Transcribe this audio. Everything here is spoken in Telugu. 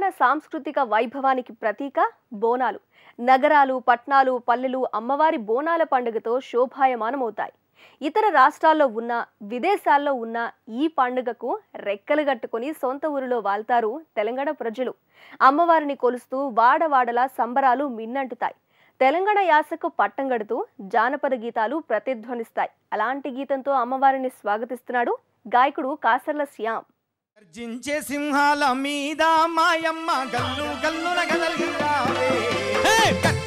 తెలంగాణ సాంస్కృతిక వైభవానికి ప్రతీక బోనాలు. నగరాలు, పట్నాలు, పల్లెలు అమ్మవారి బోనాల పండుగతో శోభాయమానమవుతాయి. ఇతర రాష్ట్రాల్లో ఉన్న, విదేశాల్లో ఉన్న ఈ పండుగకు రెక్కలు కట్టుకుని సొంత ఊరిలో వాళ్తారు తెలంగాణ ప్రజలు. అమ్మవారిని కొలుస్తూ వాడవాడలా సంబరాలు మిన్నంటుతాయి. తెలంగాణ యాసకు పట్టం గడుతూ జానపద గీతాలు ప్రతిధ్వనిస్తాయి. అలాంటి గీతంతో అమ్మవారిని స్వాగతిస్తున్నాడు గాయకుడు కాసర్ల శ్యామ్. గర్జించే సింహాల మీద మాయమ్మ గల్లు గల్లున గదలిరావే.